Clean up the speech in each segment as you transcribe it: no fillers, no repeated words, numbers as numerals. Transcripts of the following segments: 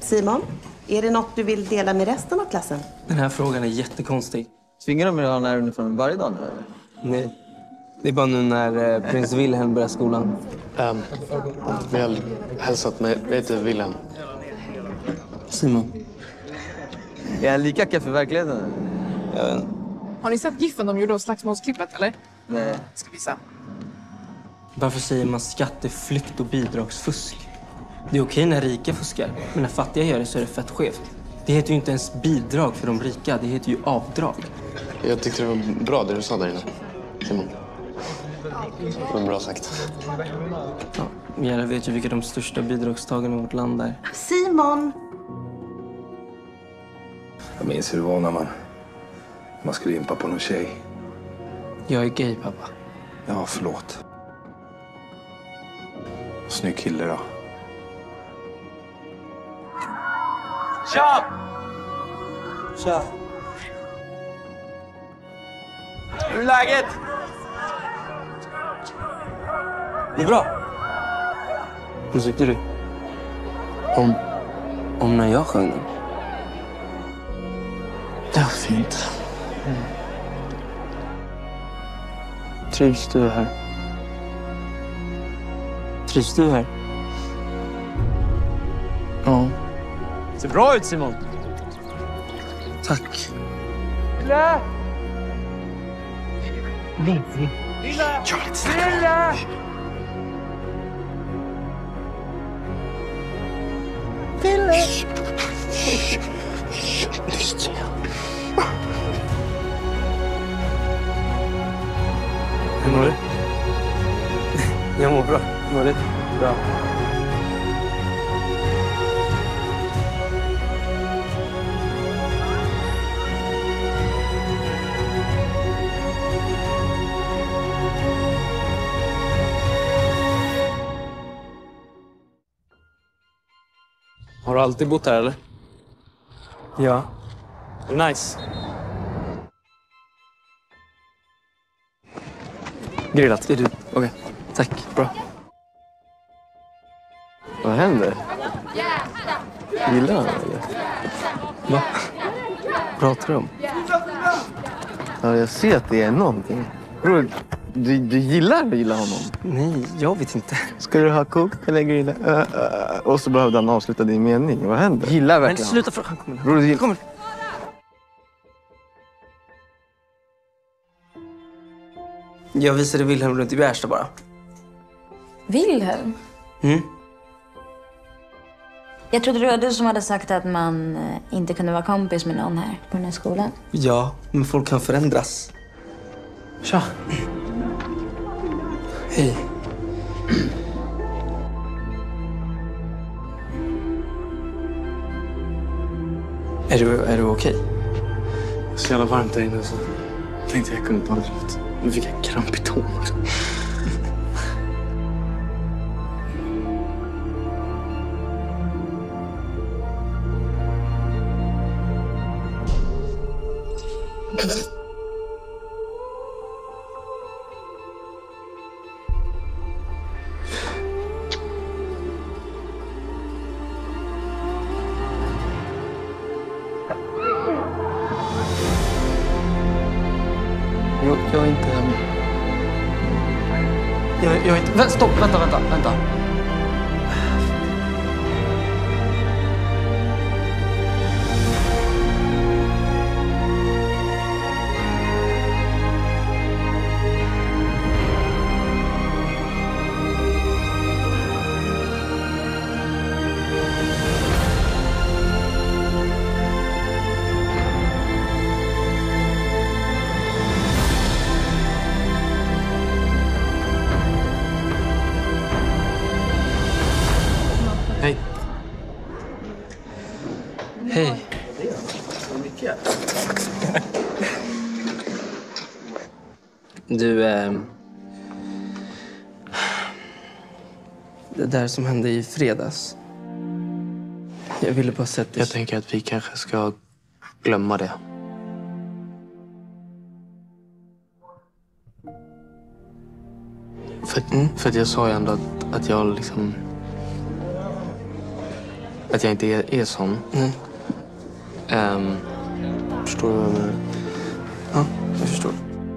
Simon, är det något du vill dela med resten av klassen? Den här frågan är jättekonstig. Tvingar de er att ha den här uniformen varje dag nu, eller? Nej. Det är bara nu när prins Wilhelm börjar skolan. Vi har hälsat med Wilhelm. Simon. Är han lika kaff i verkligheten? Jag vet inte. Har ni sett giffen de gjorde av slagsmålsklippet, eller? Nej. Ska visa. Varför säger man skatteflykt och bidragsfusk? Det är okej när rika fuskar, men när fattiga gör det så är det fett skevt. Det heter ju inte ens bidrag för de rika, det heter ju avdrag. Jag tyckte det var bra det du sa där inne, Simon. Det var bra sagt. Ja, jag vet ju vilka de största bidragstagarna i vårt land är. Simon! Jag minns hur det var när man skulle impa på någon tjej. Jag är gay, pappa. Ja, förlåt. Snygg kille då. Tja! Tja. Hur är läget? Det är bra. Vad tyckte du? Om när jag sjöng den? Det var fint. Trivs du här? Trivs du här? Ja. Ser bra ut, Simon. Tack. Lilla! Lilla! Lilla! Tyst, säger jag. Hur mår du? Jag mår bra. Hur mår du? Bra. Har du alltid bott här, eller? Ja. Nice. Grillat. Är du? Okej. Tack. Bra. Vad händer? Gillar han eller? Va? Pratar du om? Ja, jag ser att det är någonting. Bror, du gillar honom? Nej, jag vet inte. Ska du ha kokt eller grilla? Och så behövde han avsluta din mening. Vad händer? Gillar Men verkligen sluta fråga. Han kommer. Bror, du Kommer. Jag visade Wilhelm runt i Bärsta bara. Wilhelm? Mm. Jag trodde det var du som hade sagt att man inte kunde vara kompis med någon här på den här skolan. Ja, men folk kan förändras. Tja. Hej. Är du okej? Det är så jävla varmt där inne så tänkte jag kunde ta det ut. Nu fick jag kramp i tån också. Jag är inte... Jag är inte... Stopp, vänta. Hej. Hej. Du, det där som hände i fredags. Jag ville bara säga att Jag tänker att vi kanske ska glömma det. För att jag sa ju ändå att jag liksom... Att jag inte är sån. Nej. Förstår du vad jag menar? Ja, jag förstår.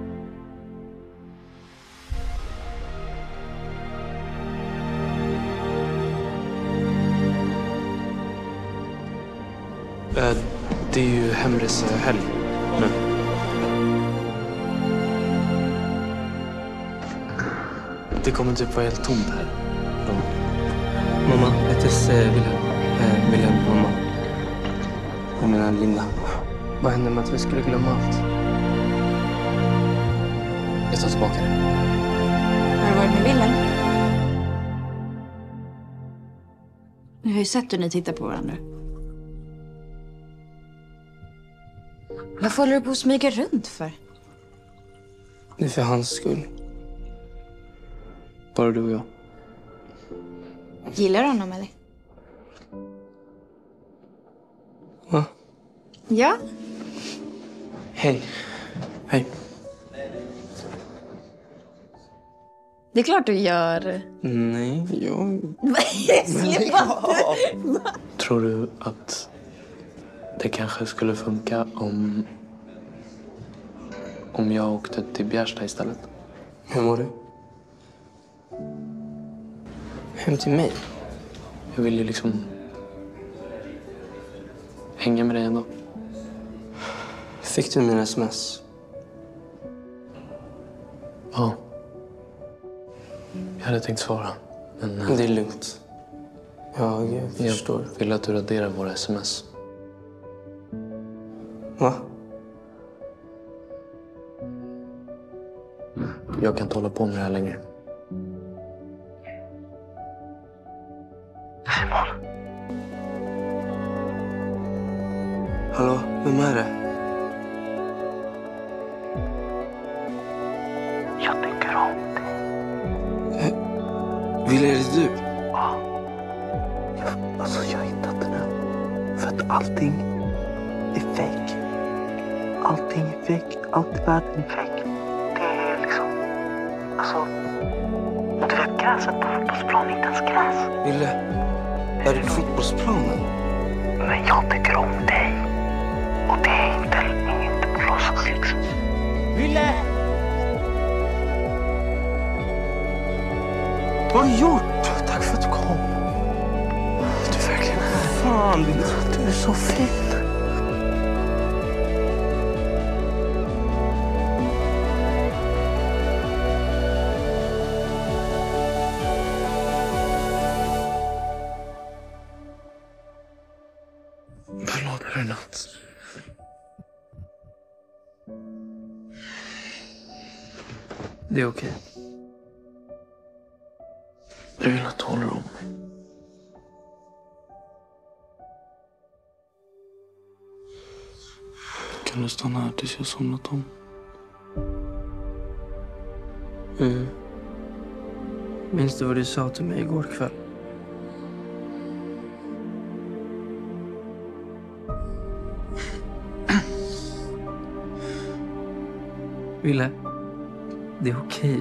Det är ju hemresehelg nu. Det kommer typ vara helt tomt här. Mamma, Petters Wilhelm, mamma. Jag menar Linda. Vad hände med att vi skulle glömma allt? Jag tar tillbaka det. Har du varit med Wilhelm? Jag har ju sett hur ni tittar på varandra. Varför håller du på att smyga runt för? Det är för hans skull. Bara du och jag. Gillar du honom eller? Va? Ja. Hej. Hej. Det är klart du gör. Nej, jag... Släppa! Tror du att det kanske skulle funka om jag åkte till Bjärsta istället? Hur mår du? Hem till mig? Jag vill ju liksom hänga med dig ändå. Fick du mina sms? Ja. Jag hade tänkt svara, men Det är lugnt. Jag förstår. jag vill att du raderar våra sms. Va? Jag kan inte hålla på med det här längre. Hallå, vem är det? Jag tycker om dig. Vill är det du? Alltså, jag har hittat den här. För att allting är fake. Allting är fake. Allt i världen är fake. Det är liksom... Alltså... Du vet, gräset på fotbollsplanen, inte ens gräs. Ville, är det fotbollsplanen? Men jag tycker om dig. Och det är inte på låtsas liksom. Ville! Vad har du gjort? Tack för att du kom. Du är verkligen här. Fan, du är så fin. Förlåt för natt. Det är okej. Jag vill att du håller om mig. Kan du stanna här tills jag somnat om? Minns du vad du sa till mig igår kväll? Ville, det är okej.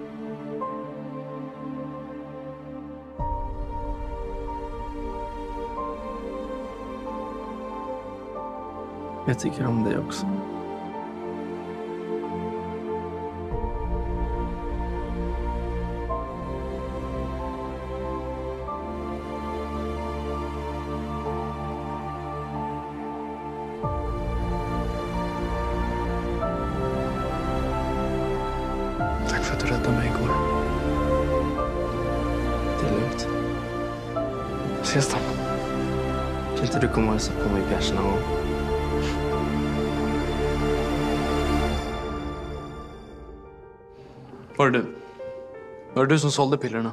Jag tycker om dig också. Tack för att du räddade mig igår. Det är lugnt. Ses då. Kan inte du komma och hälsa på mig i Bjärsta någon gång? Var det du? Var det du som sålde pillerna?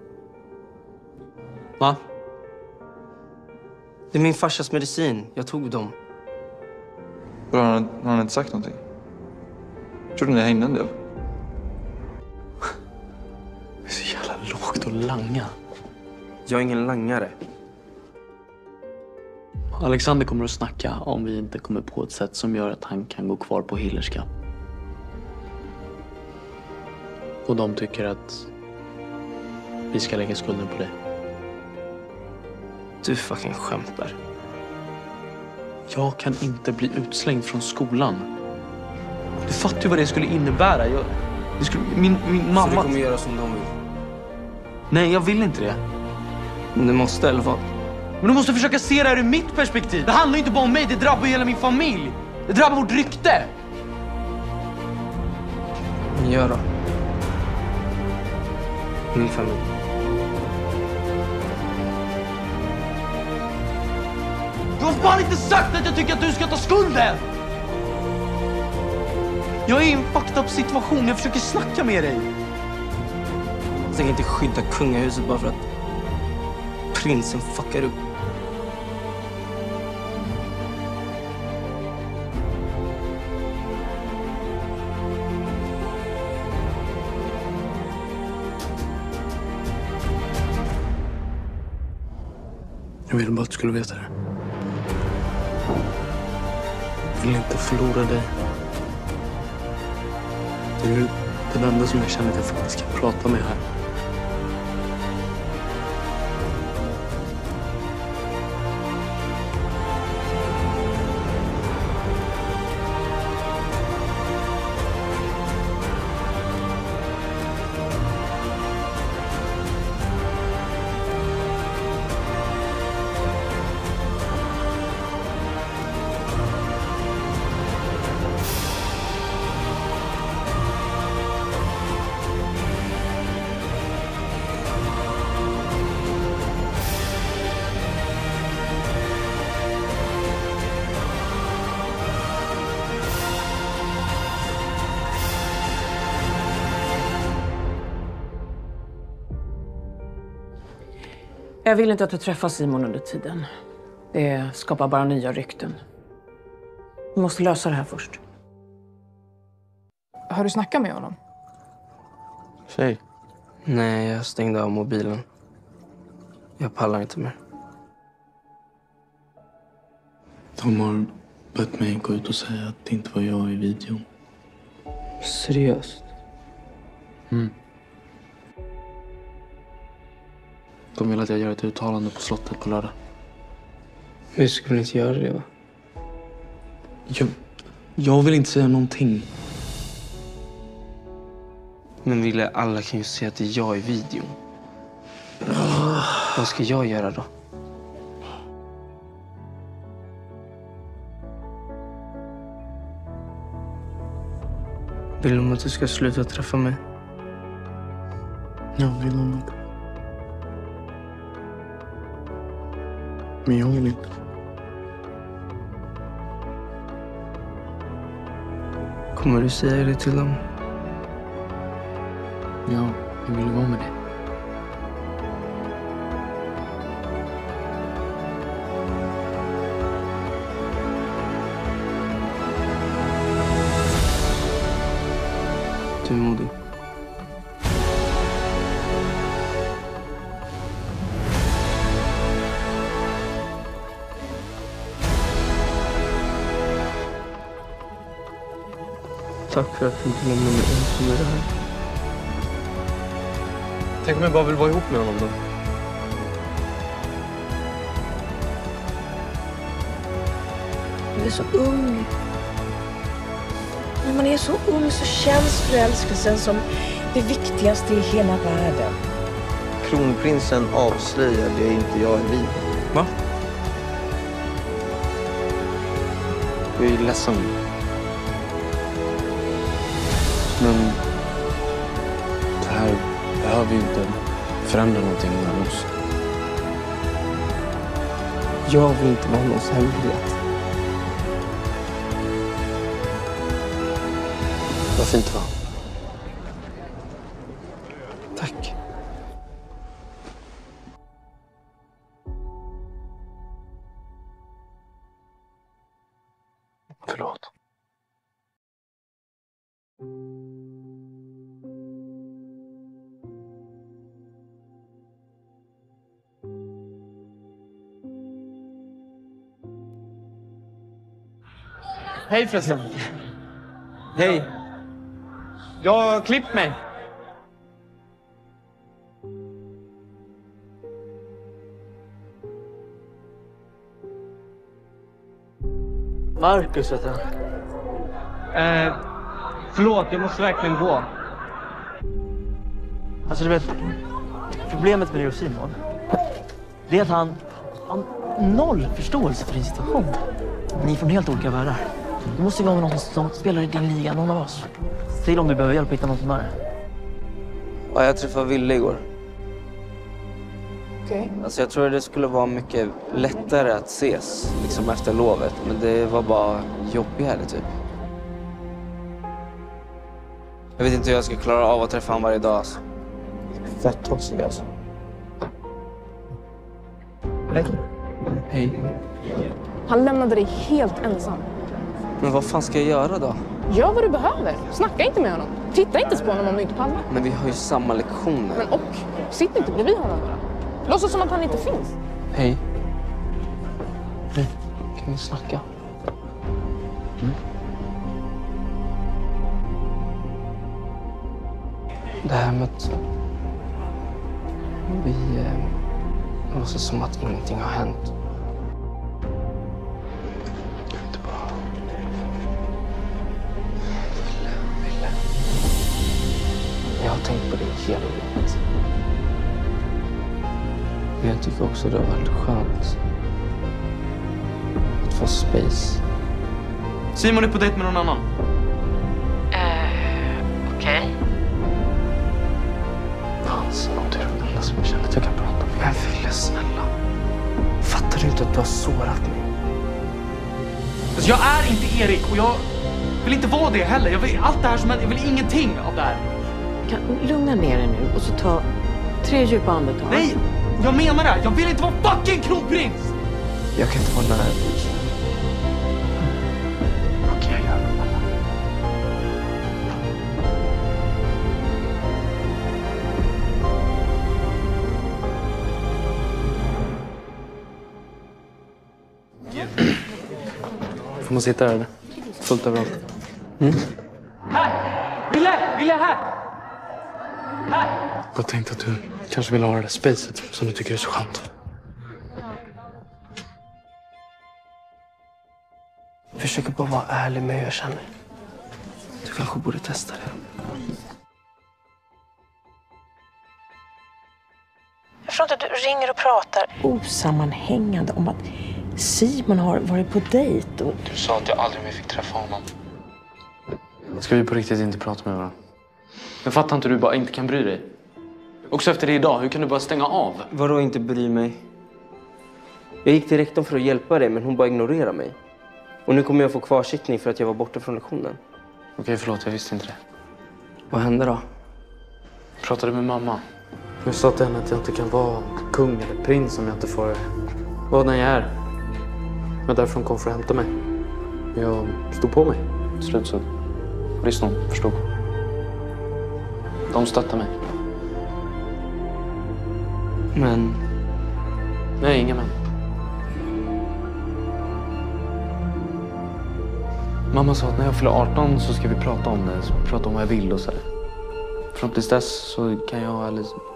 Va? Det är min farsas medicin. Jag tog dem. Har han inte sagt någonting? Jag trodde ni hängde en del. Det är så jävla lågt att langa. Jag är ingen langare. Alexander kommer att snacka om vi inte kommer på ett sätt som gör att han kan gå kvar på Hillerska. Och de tycker att vi ska lägga skulden på dig. Du fucking skämtar. Jag kan inte bli utslängd från skolan. Du fattar ju vad det skulle innebära. Min mamma... Så du kommer göra som de vill? Nej, jag vill inte det. Men du måste, eller vad? Men du måste försöka se det här ur mitt perspektiv. Det handlar ju inte bara om mig, det drabbar hela min familj. Det drabbar vårt rykte. Men gör då. Min familj. Jag har fan inte sagt att jag tycker att du ska ta skulden! Jag är i en fucked up situation, jag försöker snacka med dig. Jag tänker inte skydda kungahuset bara för att prinsen fuckar upp. Jag vill bara att du skulle veta det. Jag vill inte förlora dig. Du är den enda som jag känner att jag faktiskt kan prata med här. Jag vill inte att du träffar Simon under tiden. Det skapar bara nya rykten. Vi måste lösa det här först. Har du snackat med honom? Säg. Nej, jag stängde av mobilen. Jag pallar inte mer. De har bett mig gå ut och säga att det inte var jag i videon. Seriöst? Mm. De vill att jag gör ett uttalande på slottet på lördag. Vi skulle inte göra det, va? Jag vill inte säga någonting. Men Ville, alla kan ju se att det är jag i videon. Vad ska jag göra då? Vill de att du ska sluta träffa mig? Jag vill nog. Men jag vill inte. Kommer du säga det till dem? Ja, jag vill vara med dig. Du är modig. Tack för att du inte lämnar mig ensam med det här. Tänk om jag bara vill vara ihop med honom då. Du är så ung. När man är så ung så känns förälskelsen som det viktigaste i hela världen. Kronprinsen avslöjar det inte jag är vid. Va? Jag är ledsen. Men det här behöver ju inte förändra någonting mellan oss. Jag vill inte vara någons hemlighet. Vad fint det var. Tack. Förlåt. Hej förresten. Hej. Jag har klippt mig. Marcus heter han. Förlåt, jag måste verkligen gå. Alltså du vet, problemet med dig och Simon, det är att han har noll förståelse för din situation. Ni är från helt olika världar. Du måste gå med någon som spelar i din liga, någon av oss. Säg om du behöver hjälp att hitta någon som är. Ja, jag träffade Ville igår. Okej. Alltså jag tror det skulle vara mycket lättare att ses liksom efter lovet. Men det var bara jobbigare typ. Jag vet inte hur jag ska klara av att träffa honom varje dag alltså. Fett tossig alltså. Hej. Han lämnade dig helt ensam. Men vad fan ska jag göra då? Gör vad du behöver. Snacka inte med honom. Titta inte på honom om du inte pallar. Men vi har ju samma lektioner. Men sitt inte bredvid honom bara. Låtsas som att han inte finns. Hej. Hej. Kan vi snacka? Det här med att vi låtsas som att ingenting har hänt. Kan vi inte bara... Ville. Jag har tänkt på det hela livet. Jag tycker också det har varit skönt att få space. Simon är på dejt med någon annan. Okej. Hans, du är den enda som jag känner att jag kan prata med. Men Ville, snälla. Fattar du inte att du har sårat mig? Alltså, jag är inte Erik och jag vill inte vara det heller. Jag vill allt det här som händer, jag vill ingenting av det här. Kan lugna ner dig nu och så ta 3 djupa andetag. Nej, jag menar det. Jag vill inte vara fucking kronprins. Jag kan inte vara nära dig. Vad kan jag göra? Får man sitta här eller? Fullt överallt. Här! Ville här! Här! Jag tänkte att du kanske vill ha det där spacet som du tycker är så skönt. Jag försöker bara vara ärlig med hur jag känner. Du kanske borde testa det. Jag förstår inte, du ringer och pratar osammanhängande om att Simon har varit på dejt. Och... Du sa att jag aldrig mer fick träffa honom. Ska vi på riktigt inte prata med varandra? Jag fattar inte hur du bara inte kan bry dig. Också efter det idag, hur kan du bara stänga av? Vadå inte bry mig? Jag gick till rektorn för att hjälpa dig, men hon bara ignorerade mig. Och nu kommer jag få kvarsittning för att jag var borta från lektionen. Okej, förlåt, jag visste inte det. Vad hände då? Jag pratade med mamma. Jag sa till henne att jag inte kan vara kung eller prins om jag inte får vara den jag är. Men därför hon kom för att hämta mig. Jag stod på mig. Till slut så lyssnade hon, förstod. De stöttade mig. Men... Nej, inga men. Mamma sa att när jag fyller 18 så ska vi prata om det. Så prata om vad jag vill och så här. Fram tills dess så kan jag eller så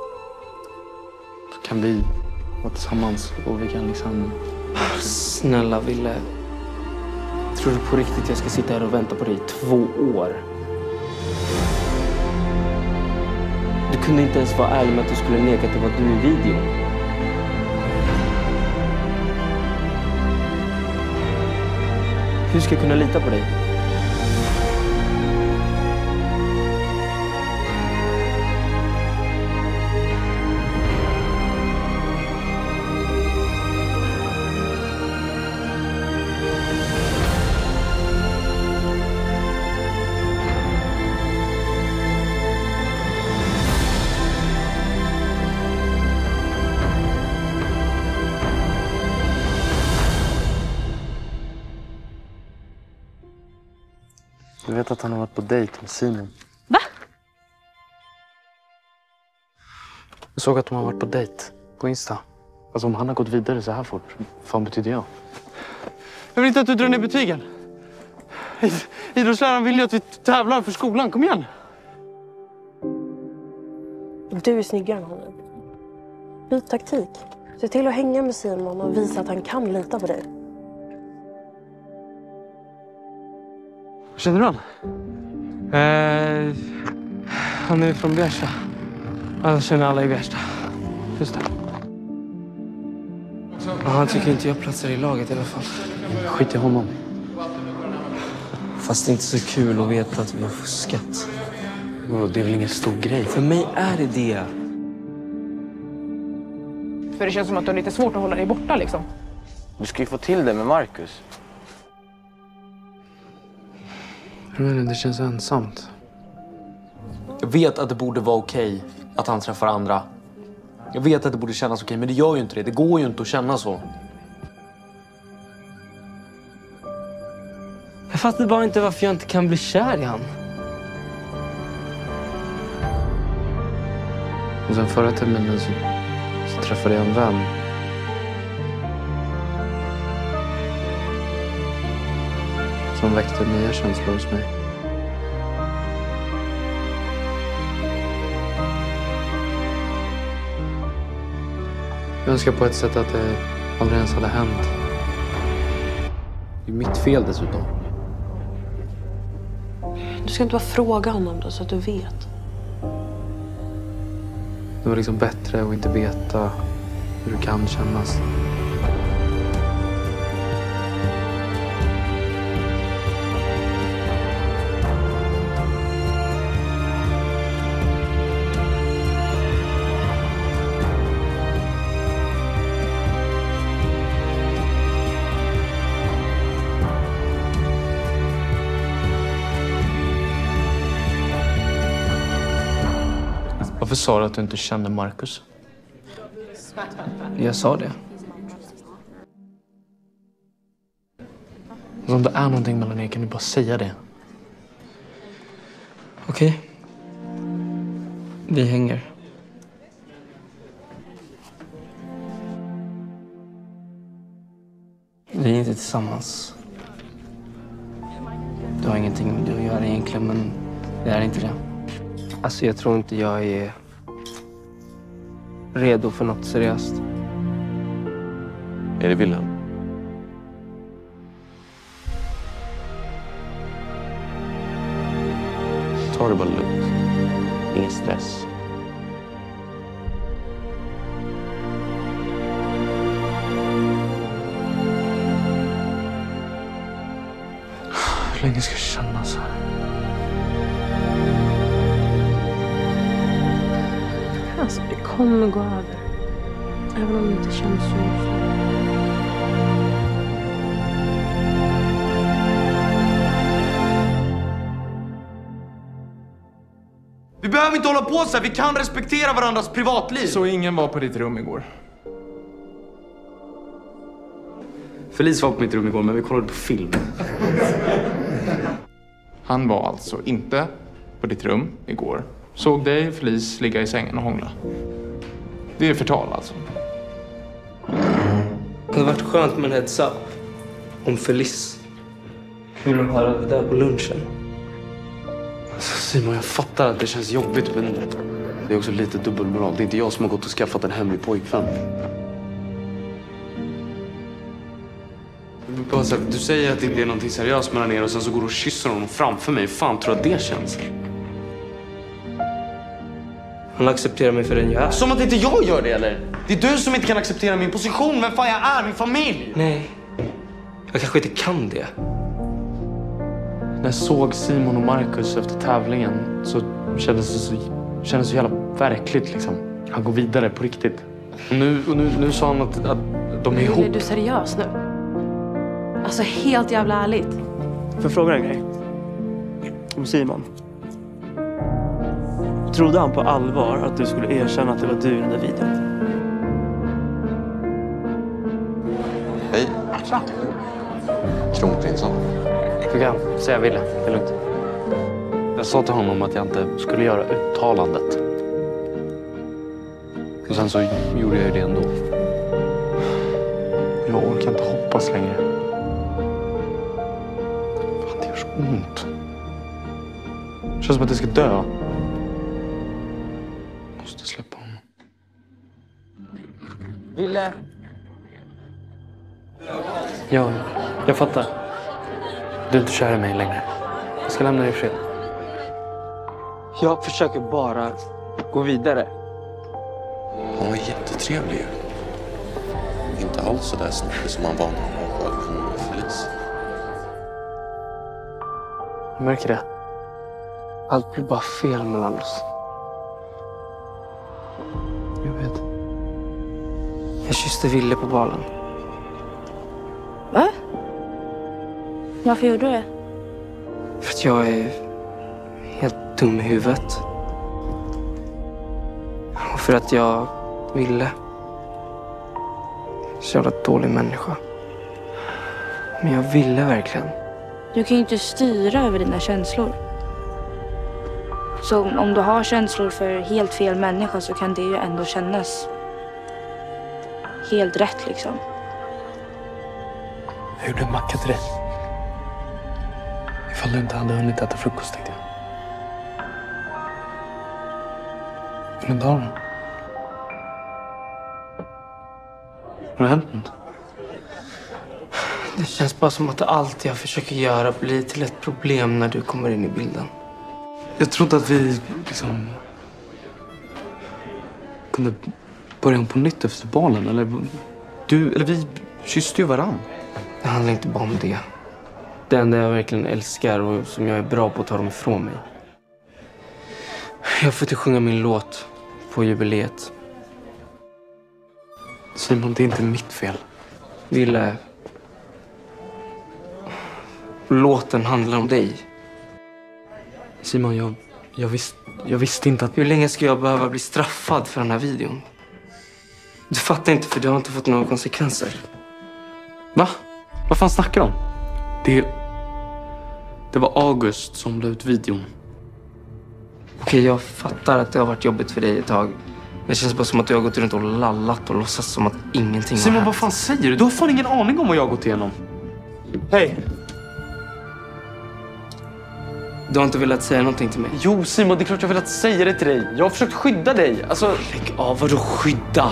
kan vi vara tillsammans och vi kan liksom... Snälla Ville. Tror du på riktigt jag ska sitta här och vänta på dig i 2 år? Du kunde inte ens vara ärlig med att du skulle neka att det var du i videon. Hur ska jag kunna lita på dig? Du vet att han har varit på dejt med Simon. Va? Jag såg att de har varit på dejt på Insta. Alltså om han har gått vidare så här fort, vad fan betyder jag? Jag vill inte att du drar ner betygen. Idrottsläraren vill ju att vi tävlar för skolan. Kom igen. Du är snyggare än honom. Byt taktik. Se till att hänga med Simon och visa att han kan lita på dig. Känner du han? Han är från Bjärsta. Jag känner alla i Bjärsta. Just det. Ja, han tycker inte jag platsar i laget i alla fall. Skit i honom. Fast det är inte så kul att veta att vi har fuskat. Det är väl ingen stor grej. För mig är det det. För det känns som att du har lite svårt att hålla dig borta liksom. Du ska ju få till det med Marcus. Jag menar, det känns ensamt. Jag vet att det borde vara okej att han träffar andra. Jag vet att det borde kännas okej, men det gör ju inte det. Det går ju inte att känna så. Jag fattar bara inte varför jag inte kan bli kär i han. Och sen förra terminen så träffade jag en vän. Som väckte nya känslor hos mig. Jag önskar på ett sätt att det aldrig ens hade hänt. Det är mitt fel dessutom. Du ska inte bara fråga honom då så att du vet. Det var liksom bättre att inte veta hur det kan kännas. Varför sa du att du inte kände Marcus? Jag sa det. Om det är någonting mellan er kan du bara säga det. Okej. Vi hänger. Vi är inte tillsammans. Du har ingenting med det att göra egentligen, men det är inte det. Alltså jag tror inte jag är redo för något seriöst. Är det Wilhelm? Ta det bara lugnt. Ingen stress. Hur länge ska jag känna så här? Alltså, det kommer gå över. Även om det inte känns så. Vi behöver inte hålla på så här. Vi kan respektera varandras privatliv. Så ingen var på ditt rum igår? Felice var på mitt rum igår, men vi kollade på film. Han var alltså inte på ditt rum igår. Såg dig, Felice, ligga i sängen och hångla. Det är förtal alltså. Det hade varit skönt med en heads up om Felice. Vill man höra det där på lunchen? Alltså, Simon, jag fattar att det känns jobbigt, men det är också lite dubbelmoral. Det är inte jag som har gått och skaffat en hemlig pojkvän. Du säger att det inte är någonting seriöst mellan er och sen så går du och kysser honom framför mig. Fan, tror du att det känns? Han accepterar mig för den jag är. Som att inte jag gör det, eller? Det är du som inte kan acceptera min position, vem fan jag är, min familj. Nej, jag kanske inte kan det. När jag såg Simon och Marcus efter tävlingen så kändes det så jävla verkligt liksom. Han går vidare på riktigt. Och nu sa han att de är ihop. Är du seriös nu? Alltså helt jävla ärligt. Får jag fråga en grej? Om Simon. Trodde han på allvar att du skulle erkänna att det var du i den där videon? Hej. Kronprinsen. Du kan säga Ville, det är lugnt. Jag sa till honom att jag inte skulle göra uttalandet. Och sen så gjorde jag det ändå. Jag orkar inte hoppas längre. Fan, det gör så ont. Det känns som att jag ska dö. Jag måste släppa honom. Ville? Ja, jag fattar. Du är inte kär i mig längre. Jag ska lämna dig i fred. Jag försöker bara gå vidare. Han var jättetrevlig ju. Inte alls så där snoppig som han var när han var sköt på Felice. Jag märker det. Allt blir bara fel mellan oss. Jag vet. Jag kysste Ville på balen. Va? Varför gjorde du det? För att jag är helt dum i huvudet. Och för att jag ville. Så jävla dålig människa. Men jag ville verkligen. Du kan ju inte styra över dina känslor. Så om du har känslor för helt fel människa så kan det ju ändå kännas helt rätt liksom. Jag gjorde en macka till dig. Ifall du inte hade hunnit äta frukost, tänkte jag. Vill du inte ha den? Har det hänt något? Det känns bara som att allt jag försöker göra blir till ett problem när du kommer in i bilden. Jag trodde att vi liksom kunde börja om på nytt efter balen. Eller vi kysste ju varann. Det handlar inte bara om det. Det enda jag verkligen älskar och som jag är bra på att ta dem ifrån mig. Jag får inte sjunga min låt på jubileet. Simon, det är inte mitt fel. Ville. Låten handlar om dig. Simon, jag visste inte att... Hur länge ska jag behöva bli straffad för den här videon? Du fattar inte, för du har inte fått några konsekvenser. Va? Vad fan snackar du om? Det var August som la ut videon. Okej, jag fattar att det har varit jobbigt för dig ett tag. Det känns bara som att du har gått runt och lallat och låtsas som att ingenting Simon, har hänt. vad fan säger du? Du har fan ingen aning om vad jag har gått igenom. Hej! Du har inte velat säga någonting till mig? Jo, Simon, det är klart jag har velat säga det till dig. Jag har försökt skydda dig. Alltså... Lägg av, vadå skydda?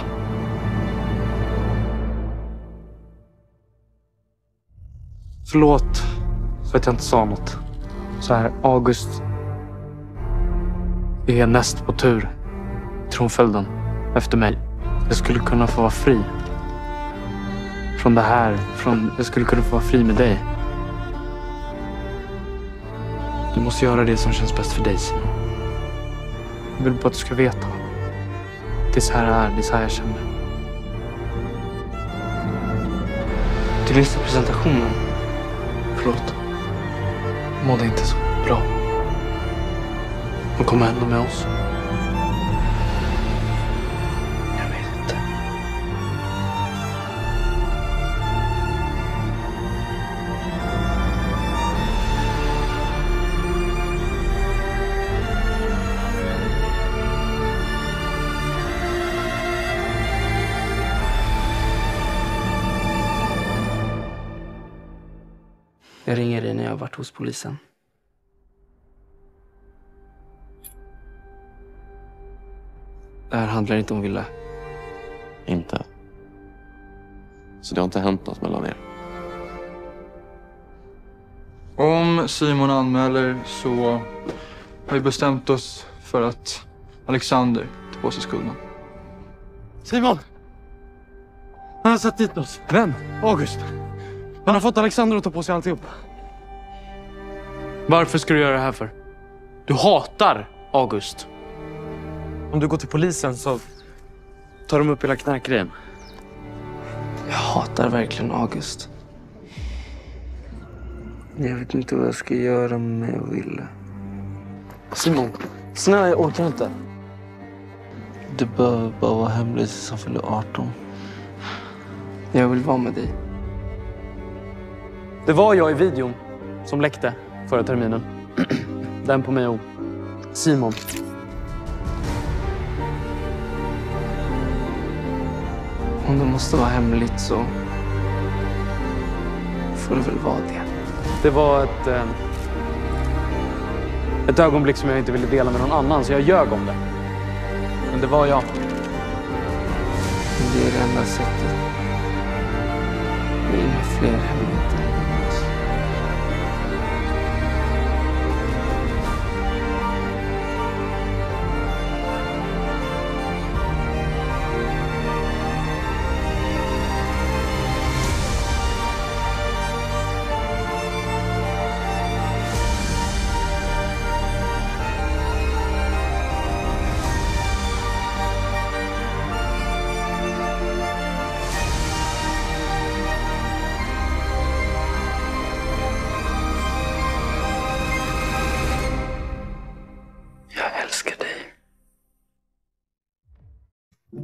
Förlåt för att jag inte sa något. Så här, August är näst på tur. Tronföljden efter mig. Jag skulle kunna få vara fri. Från det här. Jag skulle kunna få vara fri med dig. Du måste göra det som känns bäst för dig, Simon. Jag vill bara att du ska veta. Det är så här det är så här jag känner. Du missade presentationen. Förlåt. Jag mådde inte så bra. Vad kommer hända med oss? Jag vet inte. Jag ringer dig när jag har varit hos polisen. Det här handlar inte om Ville. Inte? Så det har inte hänt något mellan er? Om Simon anmäler så har vi bestämt oss för att Alexander tar på sig skulden. Simon! Han har satt dit oss. Vem? August. Han har fått Alexander att ta på sig alltihop. Varför ska du göra det här för? Du hatar August. Om du går till polisen så tar de upp hela knarkgrejen. Jag hatar verkligen August. Jag vet inte vad jag ska göra med Ville. Simon, snälla, jag orkar inte. Du behöver bara vara hemlig tills han fyller 18. Jag vill vara med dig. Det var jag i videon som läckte förra terminen. Den på mig och Simon. Om det måste vara hemligt så får det väl vara det. Det var ett ögonblick som jag inte ville dela med någon annan, så jag ljög om det. Men det var jag. Det är det enda sättet. Det är inga fler hemligheter.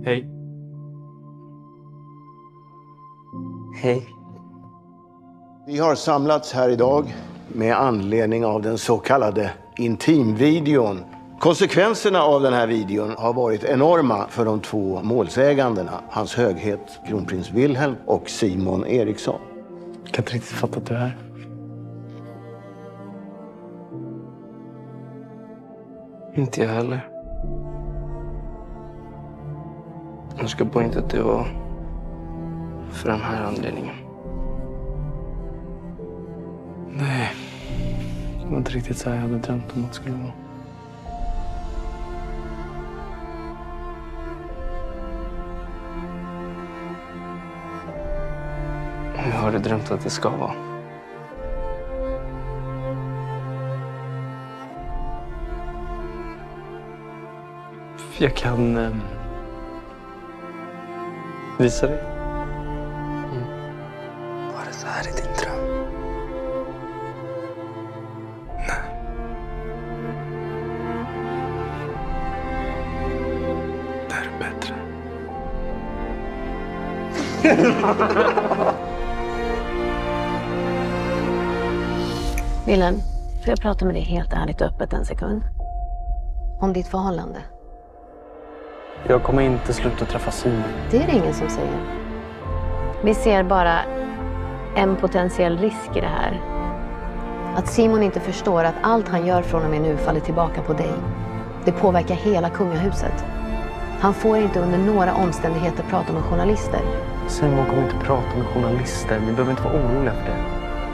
Hej. Hej. Vi har samlats här idag med anledning av den så kallade intimvideon. Konsekvenserna av den här videon har varit enorma för de två målsägandena. Hans höghet, kronprins Wilhelm och Simon Eriksson. Jag kan inte riktigt fatta att du är här. Inte jag heller. Jag ska bara inte att det var för den här anledningen. Nej, det var inte riktigt så jag hade drömt om att det skulle vara. Hur har du drömt att det ska vara? Jag kan visa dig. Var det så här i din dröm? Nej. Det här är bättre. Wilhelm, får jag prata med dig helt ärligt och öppet en sekund? Om ditt förhållande. Jag kommer inte sluta träffa Simon. Det är det ingen som säger. Vi ser bara en potentiell risk i det här. Att Simon inte förstår att allt han gör från och med nu faller tillbaka på dig. Det påverkar hela kungahuset. Han får inte under några omständigheter prata med journalister. Simon kommer inte prata med journalister. Ni behöver inte vara oroliga för det.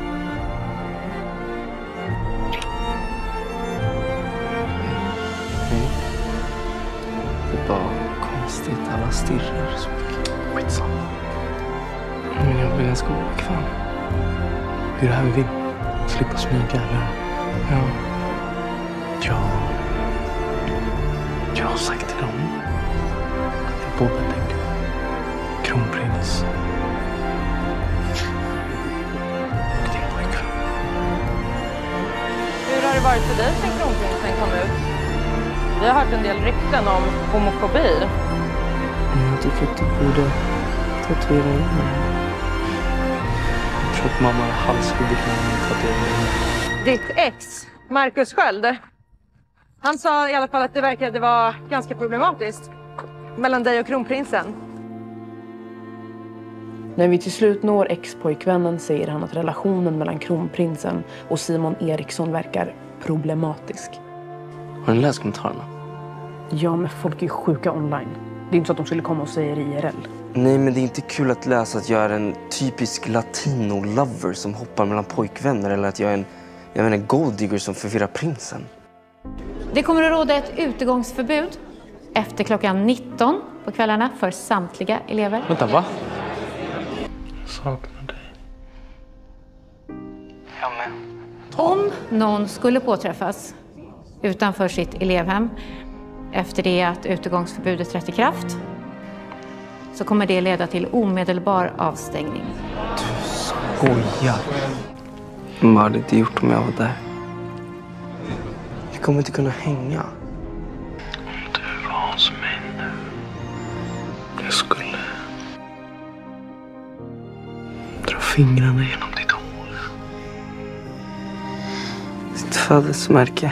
Det är bara konstigt. Alla stirrar så mycket. Skitsamma. Men jag blir ganska obekväm. Det är det här vi vill. Slippa smyga, eller? Ja. Jag har sagt till dem att jag både tänker kronprins och din pojkvän. Hur har det varit för dig sen kronprinsen kom ut? Vi har hört en del rykten om homofobi. Jag tycker att du borde tatuera in mig. Jag tror att mamma har halshuggit mig med tatueringen. Ditt ex, Marcus Sköld, han sa i alla fall att det verkade vara ganska problematiskt mellan dig och kronprinsen. När vi till slut når ex-pojkvännen säger han att relationen mellan kronprinsen och Simon Eriksson verkar problematisk. Har du läst kommentarerna? Ja, men folk är ju sjuka online. Det är inte så att de skulle komma och säga det IRL. Nej, men det är inte kul att läsa att jag är en typisk latino-lover som hoppar mellan pojkvänner eller att jag är en golddigger som förvirrar prinsen. Det kommer att råda ett utegångsförbud efter klockan 19 på kvällarna för samtliga elever. Vänta, va? Saknar dig. Jag med. Om någon skulle påträffas utanför sitt elevhem efter det att utegångsförbudet trätt i kraft så kommer det leda till omedelbar avstängning. Skojar. Vad hade inte gjort om jag var där? Vi kommer inte kunna hänga. Om du var hos mig nu. Jag skulle dra fingrarna genom ditt hår. Ditt födelsemärke.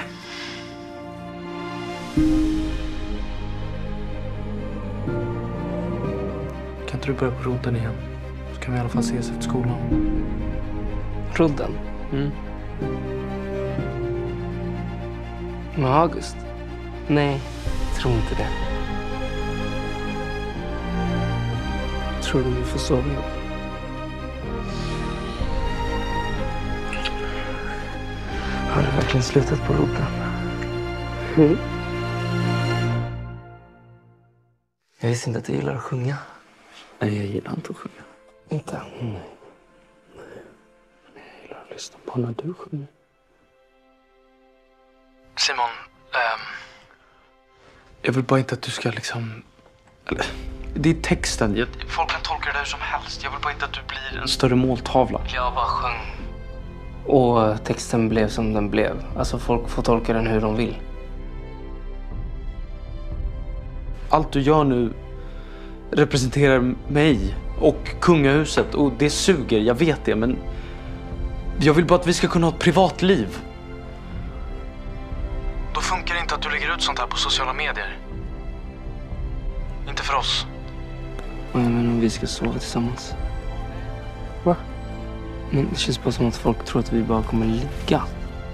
Kan inte du börja på rodden igen? Så kan vi i alla fall ses efter skolan. Rodden? Mm. Med August? Nej, tror inte det. Tror du vi får sova ihop? Har du verkligen slutat på rodden? Mm. Jag visste inte att du gillar att sjunga. Nej, jag gillar inte att sjunga. Inte? Nej. Men jag gillar att lyssna på när du sjunger. Simon, jag vill bara inte att du ska liksom... Eller, det är texten. Folk kan tolka det hur som helst. Jag vill bara inte att du blir en större måltavla. Jag bara sjöng. Och texten blev som den blev. Alltså folk får tolka den hur de vill. Allt du gör nu representerar mig och kungahuset och det suger, jag vet det, men jag vill bara att vi ska kunna ha ett privatliv. Då funkar det inte att du lägger ut sånt här på sociala medier. Inte för oss. Men om vi ska sova tillsammans. Va? Men det känns bara som att folk tror att vi bara kommer ligga.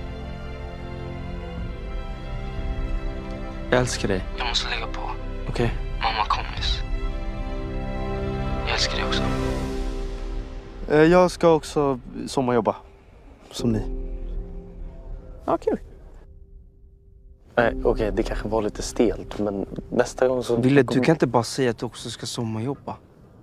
Jag älskar dig. Jag måste lägga på. Okej. Mamma kom nyss. Jag älskar dig också. Jag ska också sommarjobba. Som ni. Ja, kul. Nej, okej, det kanske var lite stelt, men nästa gång så... Ville, du kan inte bara säga att du också ska sommarjobba.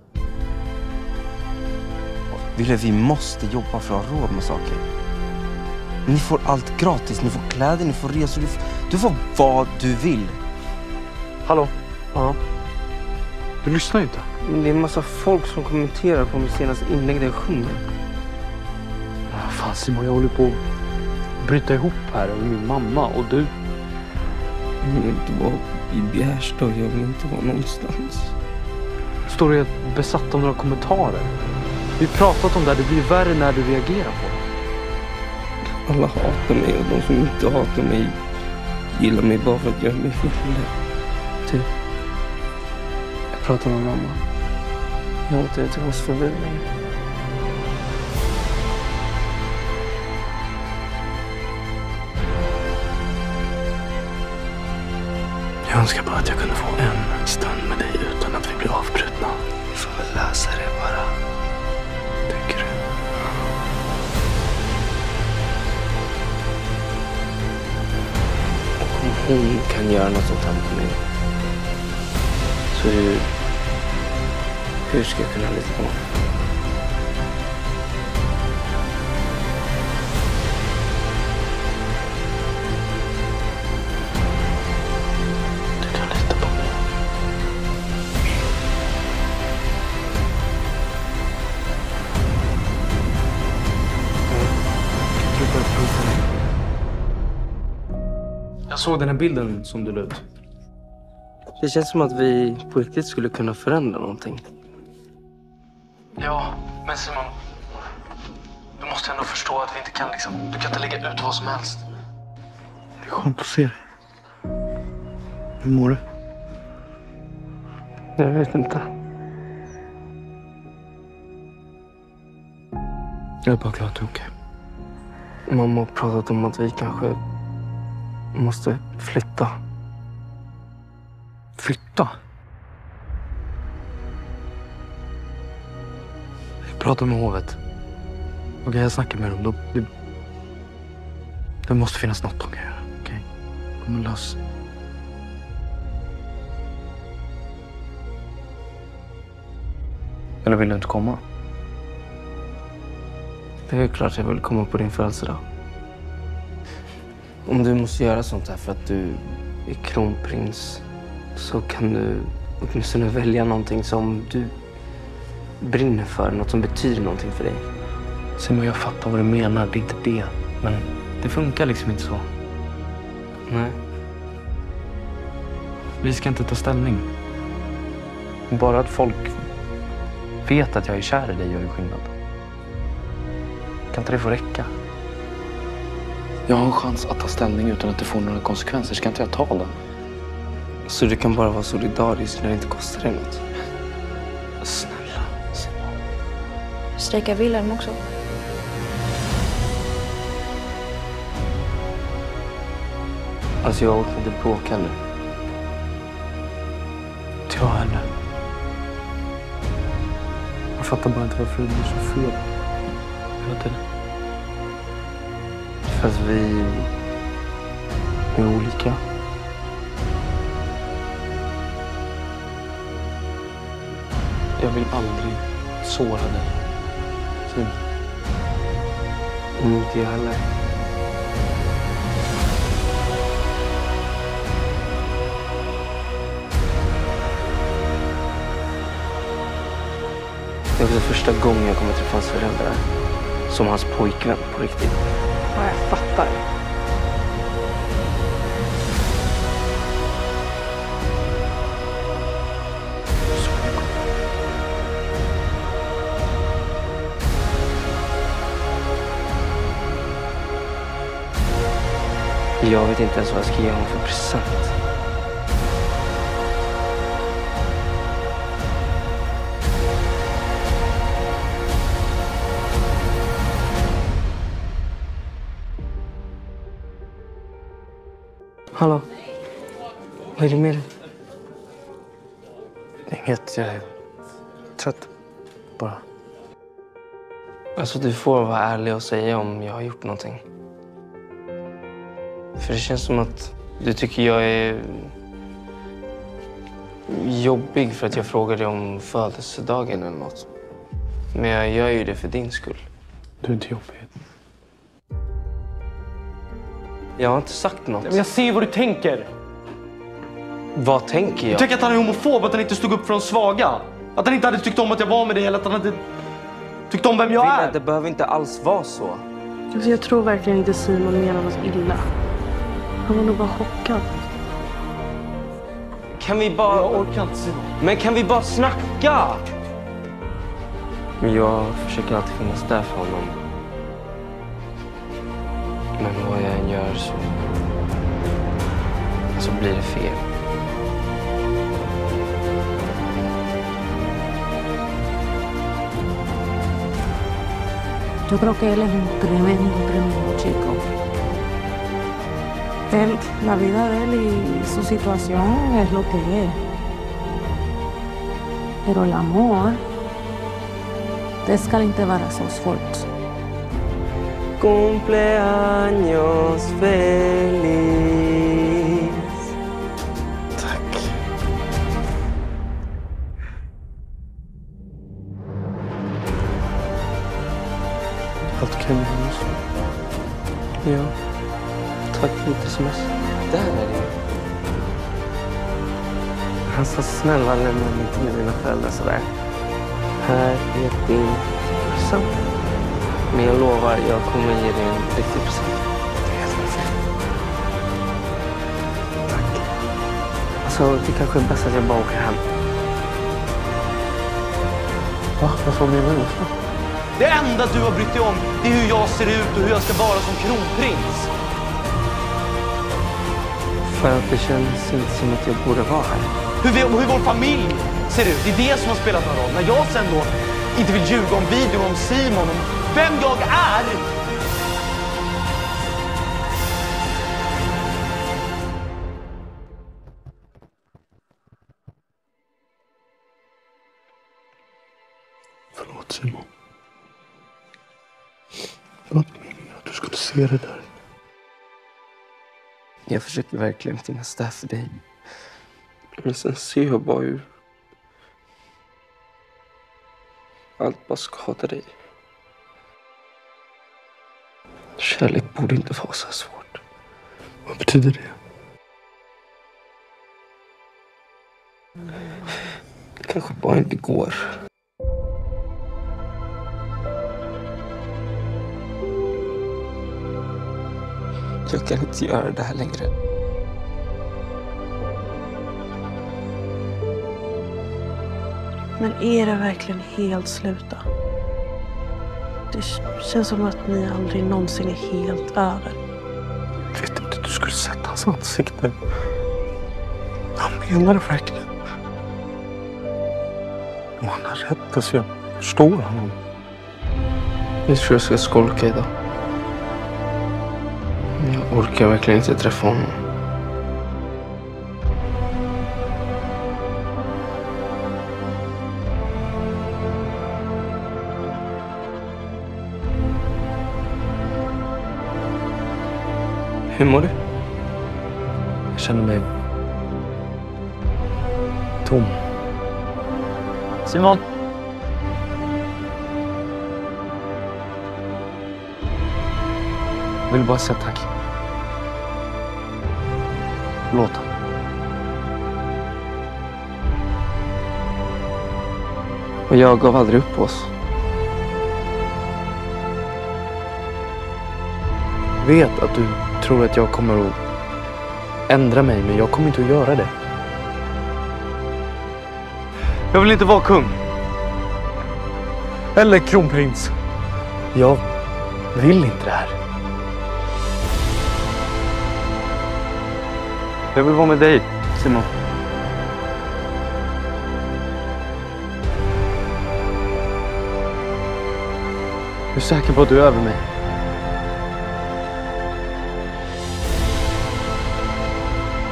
Ville, vi måste jobba för att ha råd med saker. Ni får allt gratis, ni får kläder, ni får resor, du får vad du vill. Hallå? Ja. Du lyssnar inte. Men det är en massa folk som kommenterar på min senaste inlägg där jag sjunger. Fan Simon, jag håller på att bryta ihop här med min mamma och du... Jag vill inte vara i Bjärstad, jag vill inte vara någonstans. Står du besatt av några kommentarer? Vi har pratat om det här, det blir värre när du reagerar på det. Alla hatar mig och de som inte hatar mig gillar mig bara för att jag är mig full. Typ. Jag pratar med mamma. Jag åkte ut till oss för länge. Jag önskar bara att jag kunde få en stund med dig utan att vi blir avbrutna. Vi får väl läsa det bara. Tycker du? Och om hon kan göra något sånt här med mig, så hur ska jag kunna lita på honom? Jag såg den här bilden som du la ut. Det känns som att vi på riktigt skulle kunna förändra någonting. Ja, men Simon, du måste ändå förstå att vi inte kan du kan inte lägga ut vad som helst. Det är skönt att se dig. Hur mår du? Jag vet inte. Jag är bara glad att du är okej. Mamma har pratat om att vi kanske måste flytta. Flytta? Jag pratar med hovet. Okej, jag snackar med dem. Det måste finnas något de kan göra. Okej? Kommer lösa. Eller vill du inte komma? Det är klart jag vill komma på din födelsedag. Om du måste göra sånt här för att du är kronprins, så kan du åtminstone välja någonting som du brinner för, något som betyder någonting för dig. Simon, jag fattar vad du menar, det är inte det. Men det funkar inte så. Nej. Vi ska inte ta ställning. Bara att folk vet att jag är kär i dig gör ju skillnad. Kan inte det få räcka? Jag har en chans att ta ställning utan att det får några konsekvenser. Ska inte jag ta den? Så du kan bara vara solidarisk när det inte kostar dig något? Snälla, Simon. Strejkar Wilhelm också? Alltså jag orkar inte bråka nu. Inte jag heller. Jag fattar bara inte varför det blir så fel. Hela tiden. För att vi är olika. Jag vill aldrig såra dig. Simon. Inte jag heller. Det är också första gången jag kommer träffa hans föräldrar. Som hans pojkvän på riktigt. Ja, jag fattar. Så det går. Jag vet inte ens vad jag ska ge honom för present. Hallå? Vad är det med dig? Inget, jag är trött. Bara. Alltså, du får vara ärlig och säga om jag har gjort någonting. För det känns som att du tycker jag är jobbig för att jag frågar dig om födelsedagen eller något. Men jag gör ju det för din skull. Du är inte jobbig. Jag har inte sagt något. Men jag ser vad du tänker. Vad tänker Du jag? tänker att han är homofob, att han inte stod upp för de svaga. Att han inte hade tyckt om att jag var med dig eller att han hade tyckt om vem jag är. Det behöver inte alls vara så. Alltså, jag tror verkligen inte Simon menar något illa. Han var nog bara chockad. Kan vi bara... Jag orkar inte, Simon. Men kan vi bara snacka? Jag försöker alltid finnas där för honom. Men vad jag än gör så blir det fel. Yo creo que él es un tremendo chico. La vida de él y su situación es lo que es. Pero el amor es caliente embarazosos fuertes. Cumpleaños feliz. Tack. Allt okej med honom? Ja. Tack för lite sms. Där är det. Han sa snälla lämna mig inte med dina föräldrar sådär. Här är din present. Men jag lovar, jag kommer ge dig en riktig present. Det är helt perfekt. Tack. Alltså, det kanske är bäst att jag bara åker hem. Va? Varför menar du? Det enda du har brytt dig om, det är hur jag ser ut och hur jag ska vara som kronprins. För att det känns inte som att jag borde vara här. Hur vår familj ser ut, det är det som har spelat någon roll. När jag sen då inte vill ljuga om videon, om Simon, om vem jag är. Förlåt, Simon. Det var inte meningen att du skulle se det där. Jag försöker verkligen finnas där för dig. Men sen ser jag bara hur allt bara skadar dig. Kärlek borde inte vara så svårt. Vad betyder det? Det kanske bara inte går. Jag kan inte göra det här längre. Men är det verkligen helt sluta? Det känns som att ni aldrig någonsin är helt över. Jag vet inte, du skulle sett hans ansikte. Han menar det verkligen. Och han har rätt, alltså jag förstår honom. Jag tror jag ska skolka idag. Jag orkar verkligen inte träffa honom. Hur mår du? Jag känner mig tom. Simon. Jag vill bara säga tack. Låt han. Och jag gav aldrig upp på oss. Jag vet att du tror att jag kommer att ändra mig, men jag kommer inte att göra det. Jag vill inte vara kung. Eller kronprins. Jag vill inte det här. Jag vill vara med dig, Simon. Jag är säker på att du är över mig.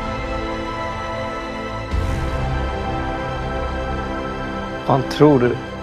Vad tror du?